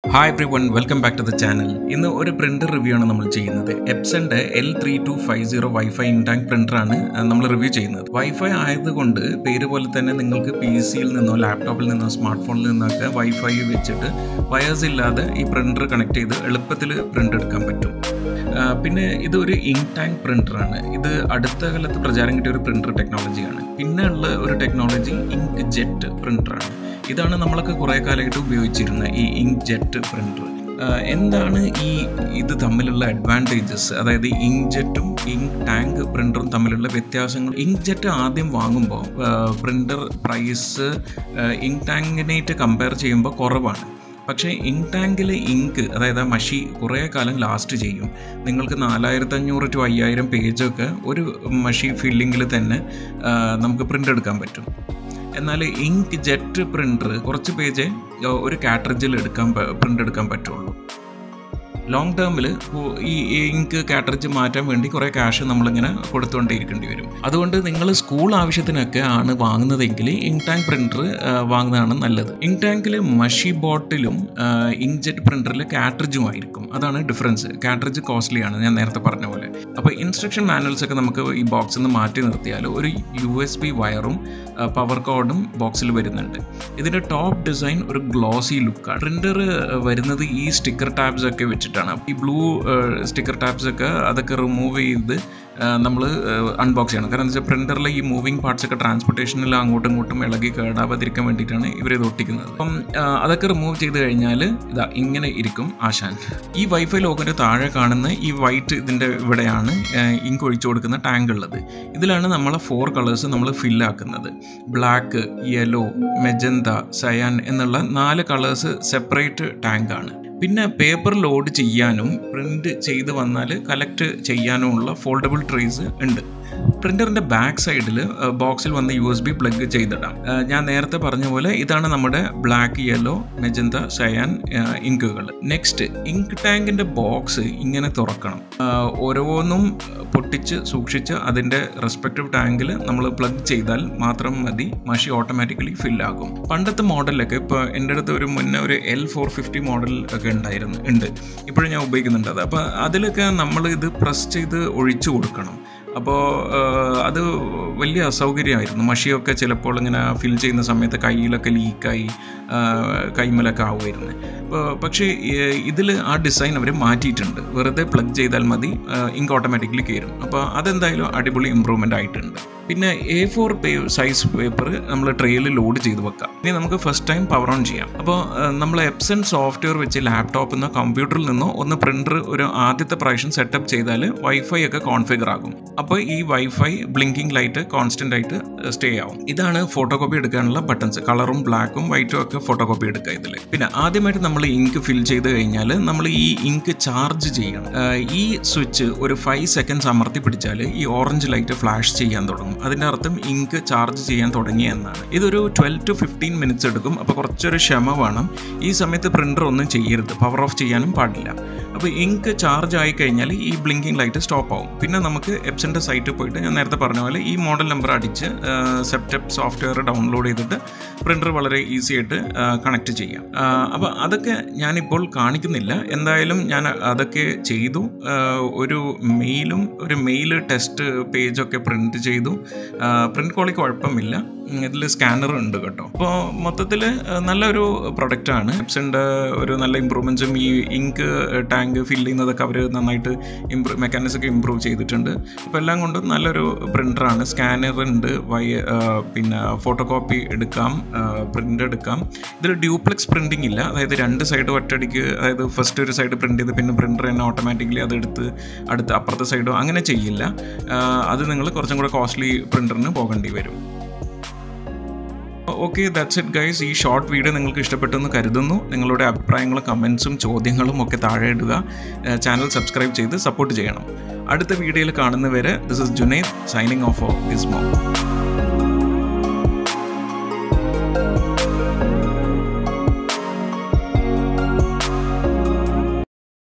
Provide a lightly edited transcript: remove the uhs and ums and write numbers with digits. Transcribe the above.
Hi everyone, welcome back to the channel. In the printer review ആണ് നമ്മൾ ചെയ്യുന്നത്. Epson's L3250 Wi-Fi in-tank printer ആണ് നമ്മൾ review ചെയ്യുന്നത്. Wi-Fi ആയതുകൊണ്ട് പേര് പോലെ തന്നെ നിങ്ങൾക്ക് PC-യിൽ നിന്നോ ലാപ്ടോപ്പിൽ നിന്നോ സ്മാർട്ട് ഫോണിൽ നിന്നൊക്കെ Wi-Fi വെച്ചിട്ട് വയേഴ്സ് ഇല്ലാതെ ഈ പ്രിന്റർ കണക്ട് ചെയ്ത് എളുപ്പത്തിൽ പ്രിന്റ് എടുക്കാൻ പറ്റും. പിന്നെ ഇതൊരു ഇൻ-ടാങ്ക് പ്രിന്ററാണ്. ഇത് അടുത്ത കാലത്ത് പ്രചാരം കിട്ടിയ ഒരു പ്രിന്റർ ടെക്നോളജിയാണ്. പിന്നെ ഉള്ള ഒരു ടെക്നോളജി ഇങ്ക് ജെറ്റ് പ്രിന്ററാണ്. ഇതാണ് നമ്മളൊക്കെ കുറേ കാലമായിട്ട് ഉപയോഗിച്ചിരുന്ന ഈ ഇങ്ക് ജെറ്റ് പ്രിന്റർ. എന്താണ് ഇത് തമ്മിലുള്ള അഡ്വാൻറ്റേജസ്, അതായത് ഇങ്ക് ജെറ്റും ഇങ്ക് ടാങ്ക് പ്രിന്ററും തമ്മിലുള്ള വ്യത്യാസങ്ങൾ? ഇങ്ക് ജെറ്റ് ആദ്യം വാങ്ങുമ്പോൾ പ്രിന്റർ പ്രൈസ് ഇങ്ക് ടാങ്കിനായിട്ട് കമ്പയർ ചെയ്യുമ്പോൾ കുറവാണ്. പക്ഷേ ഇങ്ക് ടാങ്കിൽ ഇങ്ക്, അതായത് മഷി കുറേ കാലം ലാസ്റ്റ് ചെയ്യും. നിങ്ങൾക്ക് 4500 to 5000 പേജൊക്കെ ഒരു മഷി ഫില്ലിങ്ങിൽ തന്നെ നമുക്ക് പ്രിൻ്റ് എടുക്കാൻ പറ്റും. എന്നാൽ ഇങ്ക് ജെറ്റ് പ്രിൻ്റർ കുറച്ച് പേജ് ഒരു കാട്രിഡ്ജിൽ പ്രിൻ്റ് എടുക്കാൻ പറ്റുള്ളൂ. ലോങ് ടേമിൽ ഈ ഇങ്ക് കാട്രിഡ്ജ് മാറ്റാൻ വേണ്ടി കുറേ ക്യാഷ് നമ്മളിങ്ങനെ കൊടുത്തുകൊണ്ടേയിരിക്കേണ്ടി വരും. അതുകൊണ്ട് നിങ്ങൾ സ്കൂൾ ആവശ്യത്തിനൊക്കെ ആണ് വാങ്ങുന്നതെങ്കിൽ ഇങ്ക് ടാങ്ക് പ്രിൻ്റർ വാങ്ങുന്നതാണ് നല്ലത്. ഇങ്ക് ടാങ്കിൽ മഷി ബോട്ടിലും ഇങ്ക് ജെറ്റ് പ്രിൻ്ററിൽ കാട്രിഡ്ജും ആയിരിക്കും. അതാണ് ഡിഫറൻസ്. കാട്രിഡ്ജ് കോസ്റ്റ്ലിയാണ്, ഞാൻ നേരത്തെ പറഞ്ഞ പോലെ. അപ്പോൾ ഇൻസ്ട്രക്ഷൻ മാനുവൽസ് ഒക്കെ നമുക്ക് ഈ ബോക്സിൽ നിന്ന് മാറ്റി നിർത്തിയാൽ ഒരു USB വയറും പവർ കോഡും ബോക്സിൽ വരുന്നുണ്ട്. ഇതിൻ്റെ ടോപ്പ് ഡിസൈൻ ഒരു ഗ്ലോസി ലുക്കാണ്. പ്രിൻ്റർ വരുന്നത് ഈ സ്റ്റിക്കർ ടാബ്സ് ഒക്കെ വെച്ചിട്ടാണ്. ഈ ബ്ലൂ സ്റ്റിക്കർ ടാബ്സ് ഒക്കെ അതൊക്കെ റിമൂവ് ചെയ്ത് നമ്മൾ അൺബോക്സ് ചെയ്യണം. കാരണം എന്താ വെച്ചാൽ പ്രിൻ്ററിലെ ഈ മൂവിങ് പാർട്സ് ഒക്കെ ട്രാൻസ്പോർട്ടേഷനിൽ അങ്ങോട്ടും ഇങ്ങോട്ടും ഇളകി കേടാവാതിരിക്കാൻ വേണ്ടിയിട്ടാണ് ഇവരിത് ഒട്ടിക്കുന്നത്. അപ്പം അതൊക്കെ റിമൂവ് ചെയ്ത് കഴിഞ്ഞാൽ ഇതാ ഇങ്ങനെ ഇരിക്കും ആശാൻ. ഈ വൈഫൈ ലോഗോൻ്റെ താഴെ കാണുന്ന ഈ വൈറ്റ് ഇതിൻ്റെ ഇവിടെയാണ് ഇങ്ക് ഒഴിച്ചു കൊടുക്കുന്ന ടാങ്ക് ഉള്ളത്. ഇതിലാണ് നമ്മളെ 4 കളേഴ്സ് നമ്മൾ ഫില്ലാക്കുന്നത്. ബ്ലാക്ക്, യെല്ലോ, മെജന്ത, സയാൻ എന്നുള്ള 4 കളേഴ്സ് സെപ്പറേറ്റ് ടാങ്കാണ്. പിന്നെ പേപ്പർ ലോഡ് ചെയ്യാനും പ്രിൻ്റ് ചെയ്ത് വന്നാൽ കളക്ട് ചെയ്യാനുമുള്ള ഫോൾഡബിൾ ട്രേസ് ഉണ്ട്. പ്രിൻ്ററിൻ്റെ ബാക്ക് സൈഡിൽ ബോക്സിൽ വന്ന് USB പ്ലഗ് ചെയ്തിടാം. ഞാൻ നേരത്തെ പറഞ്ഞ പോലെ ഇതാണ് നമ്മുടെ ബ്ലാക്ക്, യെല്ലോ, മെജന്ത, സയാൻ ഇങ്കുകൾ. നെക്സ്റ്റ്, ഇങ്ക് ടാങ്കിൻ്റെ ബോക്സ് ഇങ്ങനെ തുറക്കണം. ഓരോന്നും പൊട്ടിച്ച് സൂക്ഷിച്ച് അതിൻ്റെ റെസ്പെക്റ്റീവ് ടാങ്കിൽ നമ്മൾ പ്ലഗ് ചെയ്താൽ മാത്രം മതി, മഷി ഓട്ടോമാറ്റിക്കലി ഫില്ലാകും. പണ്ടത്തെ മോഡലൊക്കെ ഇപ്പോൾ എൻ്റെ അടുത്ത് മുന്നേ ഒരു L450 മോഡൽ ഒക്കെ ഉണ്ട്. ഇപ്പോഴും ഞാൻ ഉപയോഗിക്കുന്നുണ്ട് അത്. അപ്പോൾ അതിലൊക്കെ നമ്മൾ ഇത് പ്രസ് ചെയ്ത് ഒഴിച്ചു കൊടുക്കണം. അപ്പോൾ അത് വലിയ അസൗകര്യമായിരുന്നു. മഷിയൊക്കെ ചിലപ്പോൾ ഇങ്ങനെ ഫിൽ ചെയ്യുന്ന സമയത്ത് കയ്യിലൊക്കെ ലീക്കായി കൈമലൊക്കെ ആവുമായിരുന്നു. പക്ഷേ ഇതിൽ ആ ഡിസൈൻ അവർ മാറ്റിയിട്ടുണ്ട്. വെറുതെ പ്ലഗ് ചെയ്താൽ മതി, ഇങ്ക് ഓട്ടോമാറ്റിക്കലി കയറും. അപ്പോൾ അതെന്തായാലും അടിപൊളി ഇമ്പ്രൂവ്മെൻ്റ് ആയിട്ടുണ്ട്. പിന്നെ A4 സൈസ് പേപ്പർ നമ്മൾ ട്രേയിൽ ലോഡ് ചെയ്ത് വെക്കാം. ഇനി നമുക്ക് ഫസ്റ്റ് ടൈം പവർ ഓൺ ചെയ്യാം. അപ്പോൾ നമ്മൾ എപ്സൺ സോഫ്റ്റ്വെയർ വെച്ച് ലാപ്ടോപ്പിൽ നിന്നോ കമ്പ്യൂട്ടറിൽ നിന്നോ ഒന്ന് പ്രിൻ്റർ ഒരു ആദ്യത്തെ പ്രാവശ്യം സെറ്റപ്പ് ചെയ്താൽ വൈഫൈ ഒക്കെ കോൺഫിഗർ ആകും. അപ്പോൾ ഈ വൈഫൈ ബ്ലിങ്കിങ് ലൈറ്റ് കോൺസ്റ്റൻ്റ് ആയിട്ട് സ്റ്റേ ആവും. ഇതാണ് ഫോട്ടോ കോപ്പി എടുക്കാനുള്ള ബട്ടൺസ്. കളറും ബ്ലാക്കും വൈറ്റും ഒക്കെ ഫോട്ടോ കോപ്പി എടുക്കുക ഇതിൽ. പിന്നെ ആദ്യമായിട്ട് നമ്മൾ ഇങ്ക് ഫിൽ ചെയ്ത് കഴിഞ്ഞാൽ നമ്മൾ ഈ ഇങ്ക് ചാർജ് ചെയ്യണം. ഈ സ്വിച്ച് ഒരു 5 സെക്കൻഡ്സ് അമർത്തി പിടിച്ചാൽ ഈ ഓറഞ്ച് ലൈറ്റ് ഫ്ലാഷ് ചെയ്യാൻ തുടങ്ങും. അതിൻ്റെ അർത്ഥം ഇങ്ക് ചാർജ് ചെയ്യാൻ തുടങ്ങി എന്നാണ്. ഇതൊരു 12 to 15 മിനിറ്റ്സ് എടുക്കും. അപ്പോൾ കുറച്ചൊരു ക്ഷമ വേണം. ഈ സമയത്ത് പ്രിൻ്റർ ഒന്നും ചെയ്യരുത്, പവർ ഓഫ് ചെയ്യാനും പാടില്ല. അപ്പോൾ ഇങ്ക് ചാർജ് ആയി കഴിഞ്ഞാൽ ഈ ബ്ലിങ്കിങ് ലൈറ്റ് സ്റ്റോപ്പ് ആവും. പിന്നെ നമുക്ക് എപ്സൻ്റെ സൈറ്റിൽ പോയിട്ട് ഞാൻ നേരത്തെ പറഞ്ഞ പോലെ ഈ മോഡൽ നമ്പർ അടിച്ച് സെറ്റപ്പ് സോഫ്റ്റ്വെയർ ഡൗൺലോഡ് ചെയ്തിട്ട് പ്രിൻ്റർ വളരെ ഈസി ആയിട്ട് കണക്ട് ചെയ്യാം. അപ്പോൾ അതൊക്കെ ഞാനിപ്പോൾ കാണിക്കുന്നില്ല. എന്തായാലും ഞാൻ അതൊക്കെ ചെയ്തു. ഒരു മെയിൽ ടെസ്റ്റ് പേജൊക്കെ പ്രിൻ്റ് ചെയ്തു. പ്രിൻ്റ് ക്വാളിറ്റി കുഴപ്പമില്ല. ഇതിൽ സ്കാനർ ഉണ്ട് കേട്ടോ. അപ്പോൾ മൊത്തത്തിൽ നല്ലൊരു പ്രൊഡക്റ്റാണ്. എപ്സൻ്റെ ഒരു നല്ല ഇമ്പ്രൂവ്മെൻറ്റ്സും ഈ ഇങ്ക് ടാങ്ക് ഫിൽ ചെയ്യുന്നതൊക്കെ അവർ നന്നായിട്ട് മെക്കാനിസം ഒക്കെ ഇമ്പ്രൂവ് ചെയ്തിട്ടുണ്ട്. അപ്പോൾ എല്ലാം കൊണ്ടും നല്ലൊരു പ്രിൻ്ററാണ്. സ്കാനർ ഉണ്ട്, പിന്നെ ഫോട്ടോ കോപ്പി എടുക്കാം, പ്രിൻ്റ് എടുക്കാം. ഇതിൽ ഡ്യൂപ്ലെക്സ് പ്രിൻറ്റിംഗ് ഇല്ല. അതായത് 2 സൈഡ് ഒറ്റയടിക്ക്, അതായത് ഫസ്റ്റ് ഒരു സൈഡ് പ്രിൻ്റ് ചെയ്ത് പിന്നെ പ്രിൻ്റർ തന്നെ ഓട്ടോമാറ്റിക്കലി അതെടുത്ത് അടുത്ത അപ്പുറത്തെ സൈഡോ അങ്ങനെ ചെയ്യില്ല. അത് നിങ്ങൾ കുറച്ചും കൂടെ കോസ്റ്റ്ലി പ്രിൻ്ററിന് പോകേണ്ടി വരും. Okay, that's it guys. ഈ ഷോർട്ട് വീഡിയോ നിങ്ങൾക്ക് ഇഷ്ടപ്പെട്ടെന്ന് കരുതുന്നു. നിങ്ങളുടെ അഭിപ്രായങ്ങളും കമൻസും ചോദ്യങ്ങളും ഒക്കെ താഴെ ഇടുക. ചാനൽ സബ്സ്ക്രൈബ് ചെയ്ത് സപ്പോർട്ട് ചെയ്യണം. അടുത്ത വീഡിയോയിൽ കാണുന്നവരെ this is Junaid signing off of ഗിസ്മോ.